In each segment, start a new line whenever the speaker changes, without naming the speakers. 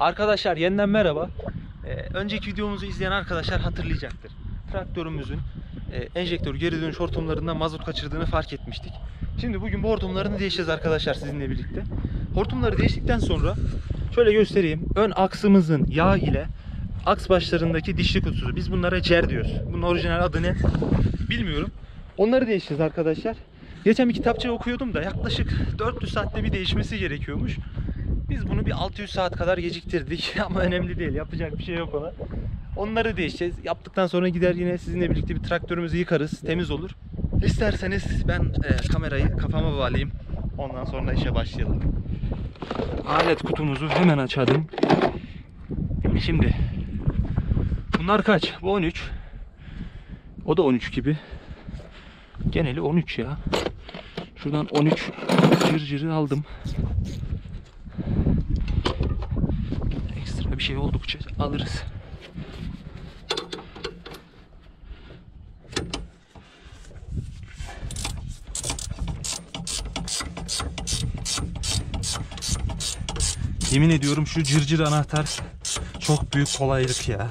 Arkadaşlar yeniden merhaba. Önceki videomuzu izleyen arkadaşlar hatırlayacaktır. Traktörümüzün enjektör geri dönüş hortumlarından mazot kaçırdığını fark etmiştik. Şimdi bugün bu hortumlarını değişeceğiz arkadaşlar sizinle birlikte. Hortumları değiştikten sonra şöyle göstereyim. Ön aksımızın yağ ile aks başlarındaki dişli kutusu. Biz bunlara cer diyoruz. Bunun orijinal adı ne bilmiyorum. Onları değişeceğiz arkadaşlar. Geçen bir kitapçıda okuyordum da yaklaşık 400 saatte bir değişmesi gerekiyormuş. Biz bunu bir 600 saat kadar geciktirdik ama önemli değil, yapacak bir şey yok ona. Onları değişeceğiz. Yaptıktan sonra gider yine sizinle birlikte bir traktörümüzü yıkarız, temiz olur. İsterseniz ben kamerayı kafama bağlayayım. Ondan sonra işe başlayalım. Alet kutumuzu hemen açalım. Şimdi bunlar kaç? Bu 13. O da 13 gibi. Geneli 13 ya. Şuradan 13 cırcırı aldım. Ekstra bir şey oldukça alırız. Yemin ediyorum şu cırcır anahtar çok büyük kolaylık ya.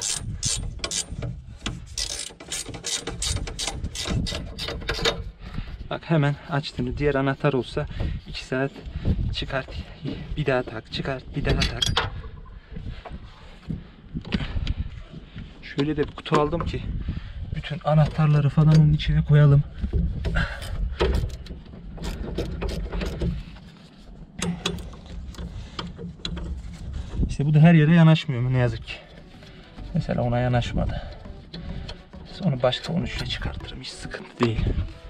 Bak hemen açtığını, diğer anahtar olsa 2 saat çıkart, bir daha tak, çıkart, bir daha tak. Şöyle de bir kutu aldım ki bütün anahtarları falan onun içine koyalım. İşte bu da her yere yanaşmıyor ne yazık ki. Mesela ona yanaşmadı. Onu başka 13'le çıkartırım, hiç sıkıntı değil.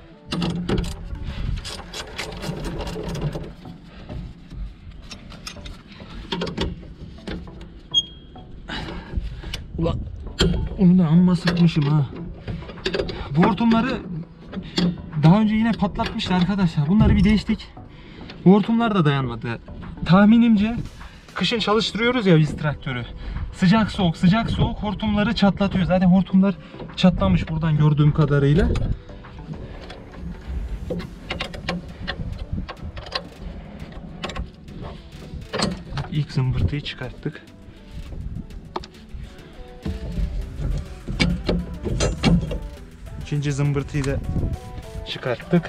Ulan onu da amma sıkmışım ha. Bu hortumları daha önce yine patlatmışlar arkadaşlar. Bunları bir değiştik. Bu hortumlar da dayanmadı. Tahminimce kışın çalıştırıyoruz ya biz traktörü. Sıcak soğuk sıcak soğuk hortumları çatlatıyor. Zaten hortumlar çatlamış buradan gördüğüm kadarıyla. İlk zımbırtıyı çıkarttık. İkinci zımbırtıyı da çıkarttık.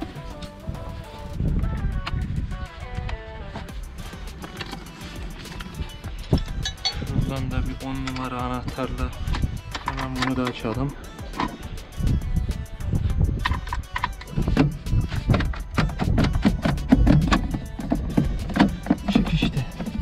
Şuradan da bir 10 numara anahtarla hemen bunu da açalım. Çık işte.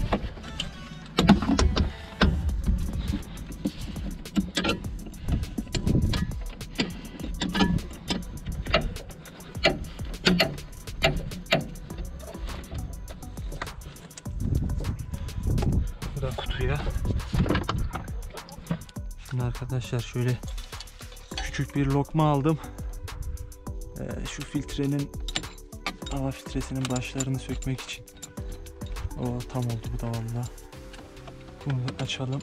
Bu da kutuya. Şimdi arkadaşlar şöyle küçük bir lokma aldım. Şu filtrenin, hava filtresinin başlarını sökmek için. O tam oldu bu da vallahi. Bunu da açalım.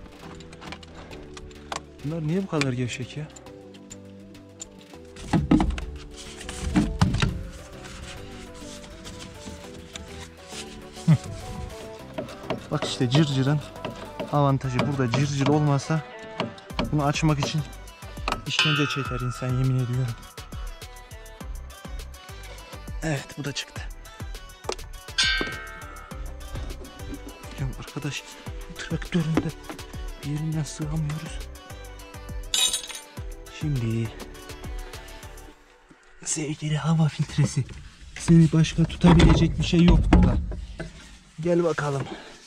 Bunlar niye bu kadar gevşek ya? Bak işte cırcırın avantajı burada. Cırcır olmasa bunu açmak için işkence çeker insan, yemin ediyorum. Evet, bu da çıktı. Ya arkadaş, traktörün de bir yerinden sığamıyoruz. Şimdi sevgili hava filtresi, seni başka tutabilecek bir şey yok burada. Gel bakalım.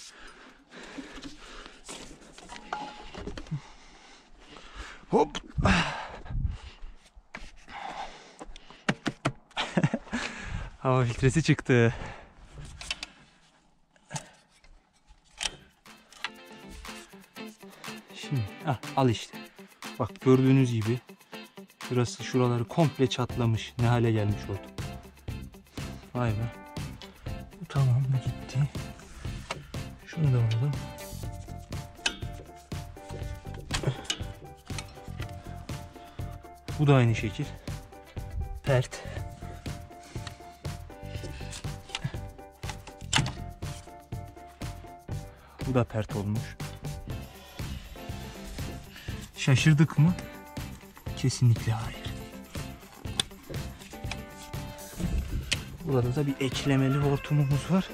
Hop. Hava filtresi çıktı. Şimdi al işte. Bak gördüğünüz gibi şuraları komple çatlamış. Ne hale gelmiş oldu. Vay be. Bu tamam mı gitti? Şunu da alalım. Bu da aynı şekil. Pert. Bu Bu da pert olmuş. Şaşırdık mı? Kesinlikle hayır. Burada da bir eklemeli hortumumuz var.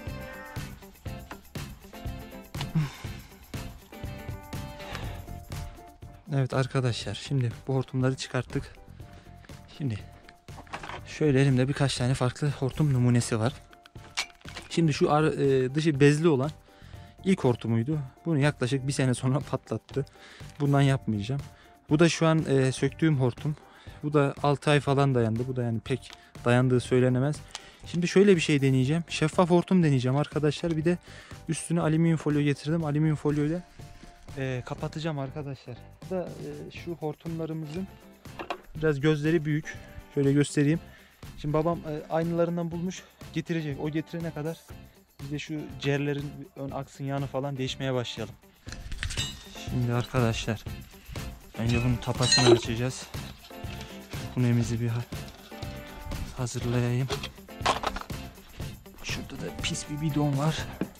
Evet arkadaşlar, şimdi bu hortumları çıkarttık. Şimdi şöyle elimde birkaç tane farklı hortum numunesi var. Şimdi şu dışı bezli olan ilk hortumuydu. Bunu yaklaşık bir sene sonra patlattı. Bundan yapmayacağım. Bu da şu an söktüğüm hortum. Bu da 6 ay falan dayandı. Bu da yani pek dayandığı söylenemez. Şimdi şöyle bir şey deneyeceğim. Şeffaf hortum deneyeceğim arkadaşlar. Bir de üstüne alüminyum folyo getirdim. Alüminyum folyo ile kapatacağım arkadaşlar. Bu da şu hortumlarımızın biraz gözleri büyük. Şöyle göstereyim. Şimdi babam aynılarından bulmuş, getirecek. O getirene kadar biz de şu cerlerin ön aksın yağını falan değişmeye başlayalım. Şimdi arkadaşlar, önce bunun tapasını açacağız. Kunemizi bir hazırlayayım. Şurada da pis bir bidon var.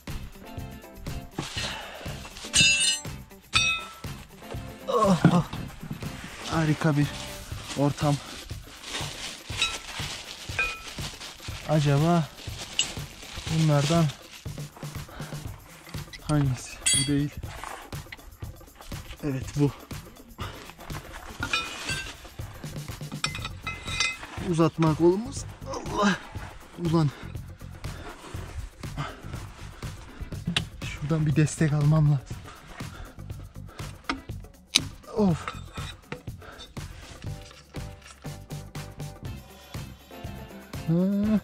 Oh, oh. Harika bir ortam. Acaba bunlardan hangisi? Bu değil. Evet, bu. Uzatma kolumuz. Allah. Ulan. Şuradan bir destek almam lazım. Of. Ha.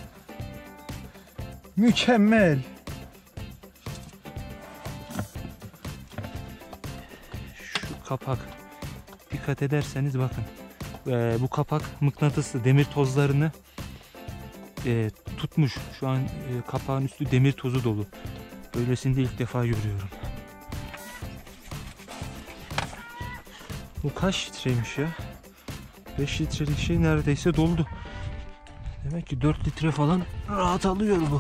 Mükemmel. Şu kapak, dikkat ederseniz bakın. Bu kapak mıknatıslı, demir tozlarını tutmuş. Şu an kapağın üstü demir tozu dolu. Böylesini de ilk defa görüyorum. Bu kaç litreymiş ya? 5 litrelik şey neredeyse doldu. Demek ki 4 litre falan rahat alıyor bu.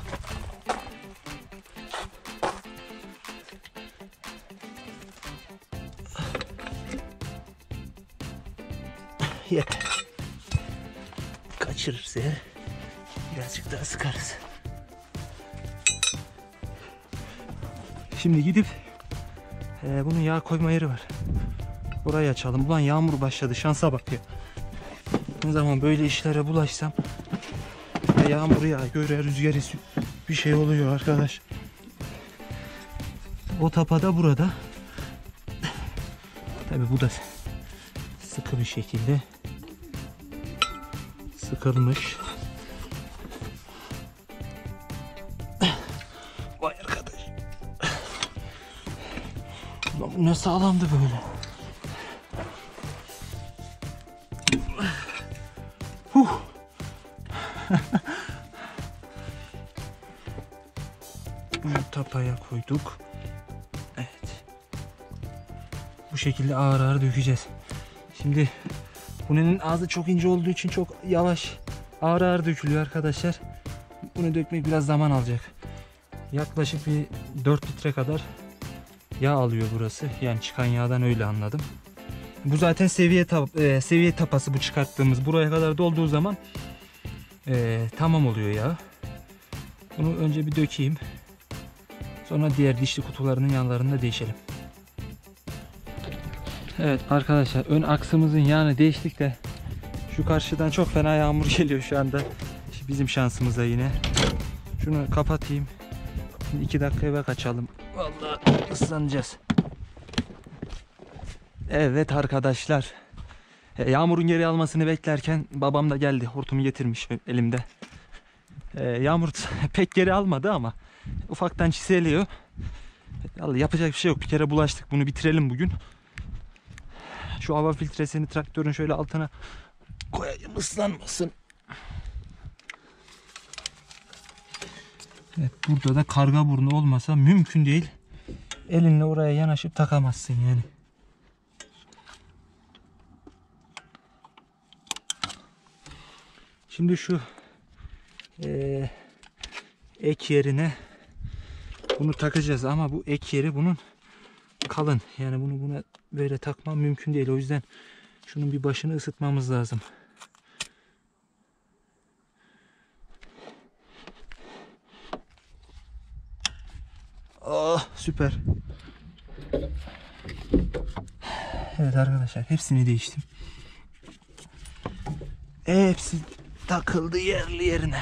Yeter. Kaçırırsa birazcık daha sıkarız. Şimdi gidip bunun yağ koyma yeri var. Orayı açalım. Ulan yağmur başladı. Şansa bak ya. Ne zaman böyle işlere bulaşsam yağmur yağıyor, göre rüzgar esiyor. Bir şey oluyor arkadaş. O tapa da burada. Tabi bu da sıkı bir şekilde sıkılmış. Vay arkadaş. Ulan bu ne sağlamdı böyle. Bunu tapaya koyduk. Evet. Bu şekilde ağır ağır dökeceğiz. Şimdi bunun ağzı çok ince olduğu için çok yavaş ağır ağır dökülüyor arkadaşlar. Bunu dökmek biraz zaman alacak. Yaklaşık bir 4 litre kadar yağ alıyor burası. Yani çıkan yağdan öyle anladım. Bu zaten seviye tapası, bu çıkarttığımız. Buraya kadar dolduğu zaman tamam oluyor yağ. Bunu önce bir dökeyim. Sonra diğer dişli kutularının yanlarını da değişelim. Evet arkadaşlar, ön aksımızın yağını değiştik de şu karşıdan çok fena yağmur geliyor şu anda. İşte bizim şansımıza yine. Şunu kapatayım. Şimdi 2 dakikaya bak açalım. Vallahi ıslanacağız. Evet arkadaşlar. Yağmurun geri almasını beklerken babam da geldi. Hortumu getirmiş elimde. Yağmur pek geri almadı ama ufaktan çiseliyor. Yapacak bir şey yok. Bir kere bulaştık. Bunu bitirelim bugün. Şu hava filtresini traktörün şöyle altına koyayım, ıslanmasın. Evet, burada da karga burnu olmasa mümkün değil. Elinle oraya yanaşıp takamazsın yani. Şimdi şu ek yerine Bunu takacağız ama bu ek yeri bunun kalın. Yani bunu buna böyle takmam mümkün değil. O yüzden şunun bir başını ısıtmamız lazım. Oh, süper. Evet arkadaşlar, hepsini değiştim. Hepsi takıldı yerli yerine.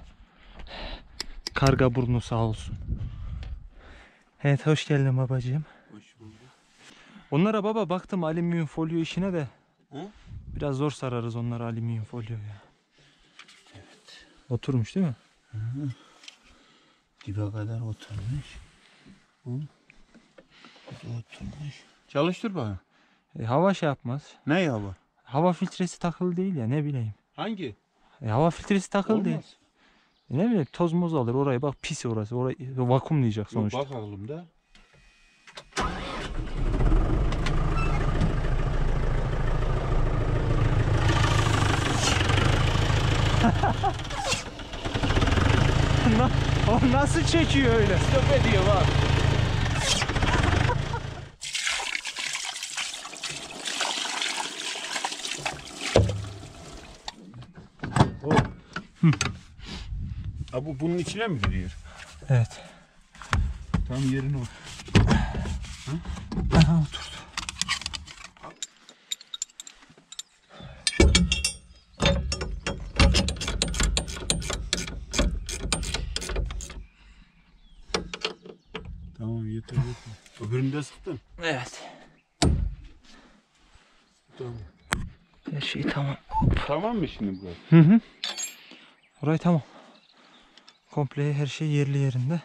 Karga burnu sağ olsun. Evet, hoş geldin babacığım.
Hoş bulduk.
Onlara baba baktım alüminyum folyo işine de.
Hı?
Biraz zor sararız onları alüminyum folyoya.
Evet.
Oturmuş değil mi?
Hı -hı. Dibe kadar oturmuş. Hı? Oturmuş. Çalıştır bana.
Hava şey yapmaz.
Ne ya bu?
Hava filtresi takılı değil ya, ne bileyim.
Hangi?
Hava filtresi takılı
Olmaz.
değil. Ne bileyim, toz moz alır oraya, bak pis orası. Orayı vakumlayacak sonuçta.
Yok, bakalım da.
O nasıl çekiyor öyle?
Stop ediyor bak. Bunun içine mi giriyor?
Evet.
Tam yerine otur.
Aha, oturdu.
Tamam, yeter yeter. Öbürünü de sıktın.
Evet.
Tamam.
Her şey tamam.
Tamam mı şimdi bu?
Hı hı. Orayı tamam. Komple her şey yerli yerinde.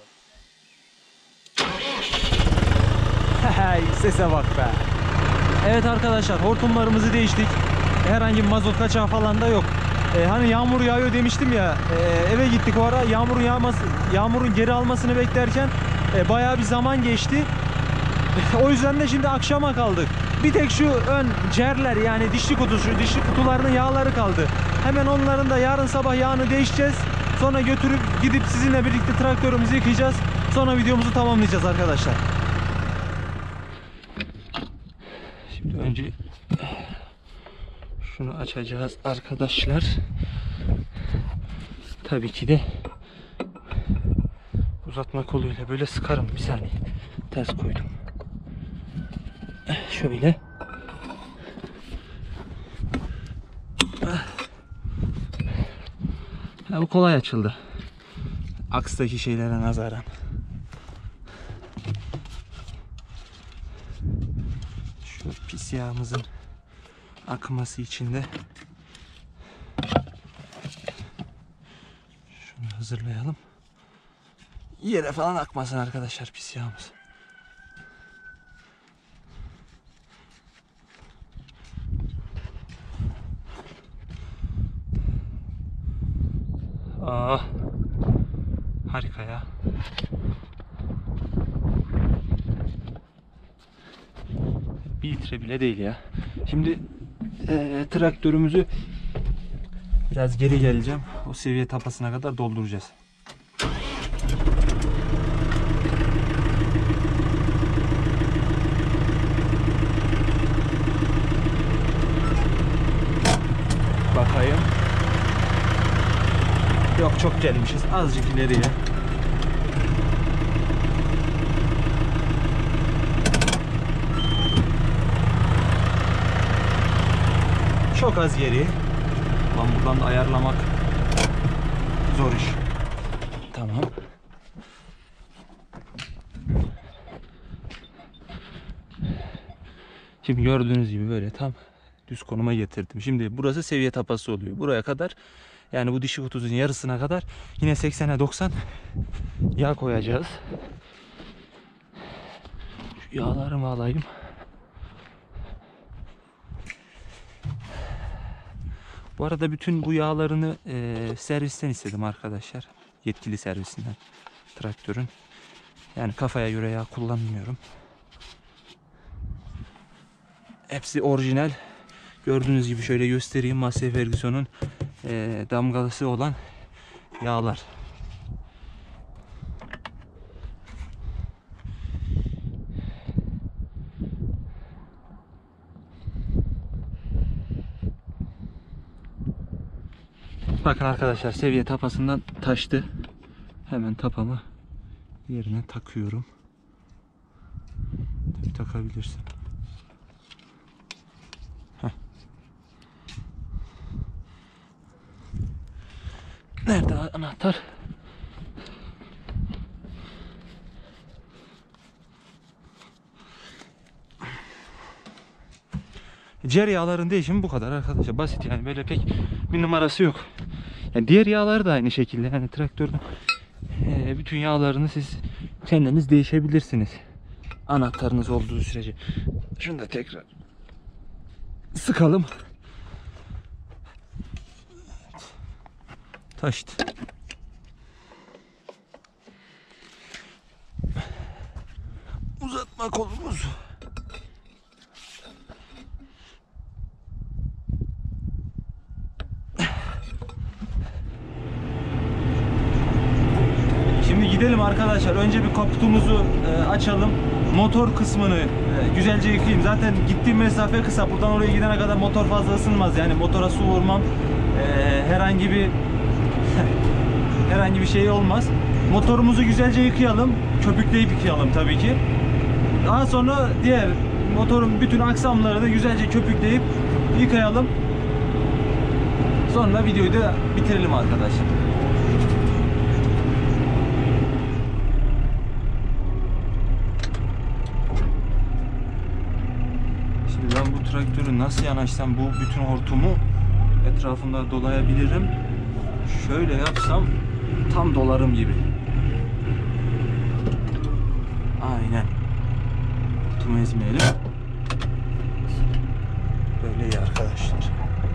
Sese bak be. Evet arkadaşlar, hortumlarımızı değiştik. Herhangi bir mazot kaçağı falan da yok. Hani yağmur yağıyor demiştim ya. Eve gittik o ara. Yağmurun geri almasını beklerken bayağı bir zaman geçti. O yüzden de şimdi akşama kaldık. Bir tek şu ön cerler, yani dişli kutularının yağları kaldı. Hemen onların da yarın sabah yağını değişeceğiz. Sonra götürüp gidip sizinle birlikte traktörümüzü yıkayacağız. Sonra videomuzu tamamlayacağız arkadaşlar. Şimdi önce şunu açacağız arkadaşlar. Tabii ki de uzatma koluyla böyle sıkarım. Bir saniye. Ters koydum. Şöyle. Ha, bu kolay açıldı. Akstaki şeylere nazaran. Şu pis yağımızın akması için de şunu hazırlayalım. Yere falan akmasın arkadaşlar pis yağımız. Ah, harika ya. Bir litre bile değil ya. Şimdi traktörümüzü biraz geri geleceğim. O seviye tapasına kadar dolduracağız. Bakayım. Yok, çok gelmişiz. Azıcık ileriye. Çok az geri. Lan buradan da ayarlamak zor iş. Tamam. Şimdi gördüğünüz gibi böyle tam düz konuma getirdim. Şimdi burası seviye tapası oluyor. Buraya kadar, yani bu dişi kutunun yarısına kadar yine 80'e 90 yağ koyacağız. Şu yağlarımı alayım. Bu arada bütün bu yağlarını servisten istedim arkadaşlar. Yetkili servisinden traktörün. Yani kafaya göre yağ kullanmıyorum. Hepsi orijinal. Gördüğünüz gibi şöyle göstereyim. Massey Ferguson'un damgalısı olan yağlar. Bakın arkadaşlar, seviye tapasından taştı. Hemen tapamı yerine takıyorum. Tabii takabilirsin. Heh. Nerede anahtar? Diğer yağların değişimi bu kadar arkadaşlar. Basit yani, böyle pek bir numarası yok. Yani diğer yağlar da aynı şekilde. Yani traktörün bütün yağlarını siz kendiniz değişebilirsiniz. Anahtarınız olduğu sürece. Şunu da tekrar sıkalım. Taştı. Uzatma kolumuzu. Şimdi gidelim arkadaşlar. Önce bir kaputumuzu açalım. Motor kısmını güzelce yıkayayım. Zaten gittiğim mesafe kısa. Buradan oraya gidene kadar motor fazla ısınmaz. Yani motora su vurmam herhangi bir şey olmaz. Motorumuzu güzelce yıkayalım. Köpükleyip yıkayalım tabii ki. Daha sonra diğer motorun bütün aksamlarını güzelce köpükleyip yıkayalım. Sonra videoyu da bitirelim arkadaşlar. Şimdi ben bu traktörü nasıl yanaşsam bu bütün hortumu etrafında dolayabilirim. Şöyle yapsam tam dolarım gibi. Aynen. Hortumu ezmeyelim. Böyle iyi arkadaşlar.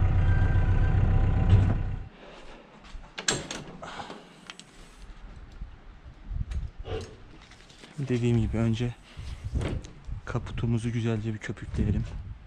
Dediğim gibi önce kaputumuzu güzelce bir köpükleyelim.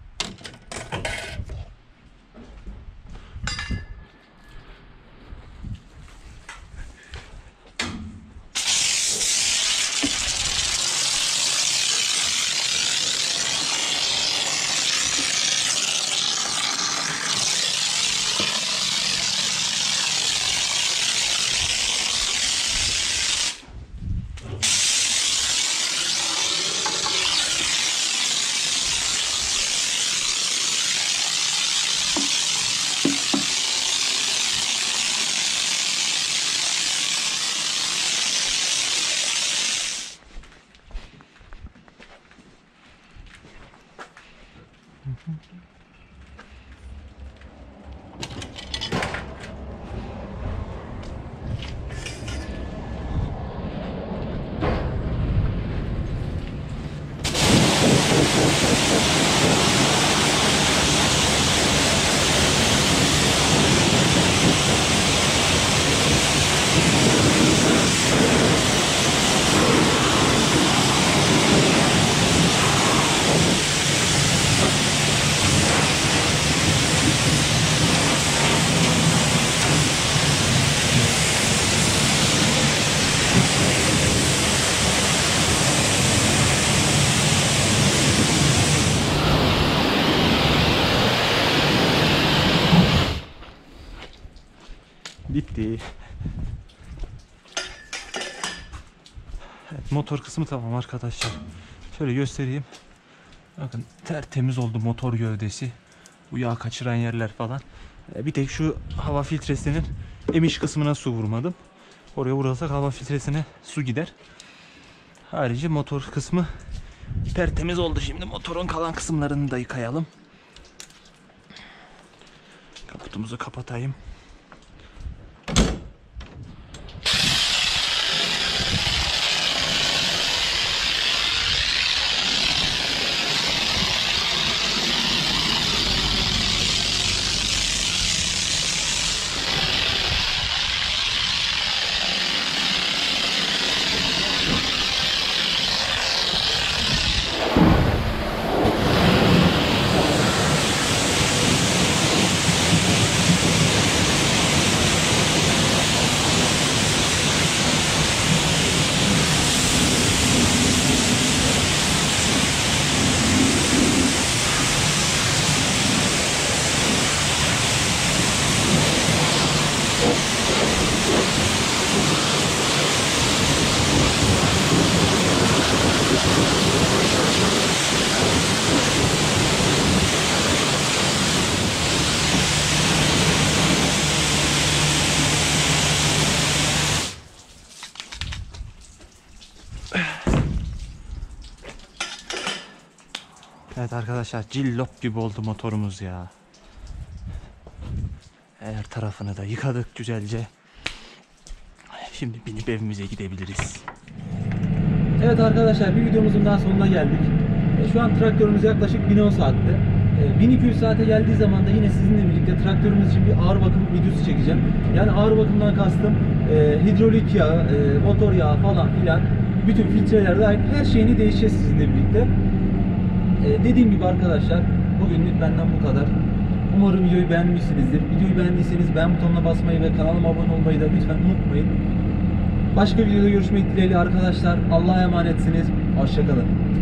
Bitti. Evet, motor kısmı tamam arkadaşlar. Şöyle göstereyim. Bakın tertemiz oldu motor gövdesi. Bu yağ kaçıran yerler falan. Bir tek şu hava filtresinin emiş kısmına su vurmadım. Oraya vurursak hava filtresine su gider. Harici motor kısmı tertemiz oldu. Şimdi motorun kalan kısımlarını da yıkayalım. Kaputumuzu kapatayım. Evet arkadaşlar, cillop gibi oldu motorumuz ya. Her tarafını da yıkadık güzelce. Şimdi binip evimize gidebiliriz. Evet arkadaşlar, bir videomuzun daha sonuna geldik. Şu an traktörümüz yaklaşık 1010 saatte. 1200 saate geldiği zaman da yine sizinle birlikte traktörümüz için bir ağır bakım videosu çekeceğim. Yani ağır bakımdan kastım hidrolik yağı, motor yağı falan filan, bütün filtreler dahil her şeyini değişeceğiz sizinle birlikte. Dediğim gibi arkadaşlar, bugünlük benden bu kadar. Umarım videoyu beğenmişsinizdir. Videoyu beğendiyseniz beğen butonuna basmayı ve kanalıma abone olmayı da lütfen unutmayın. Başka videoda görüşmek dileğiyle arkadaşlar. Allah'a emanetsiniz. Hoşça kalın.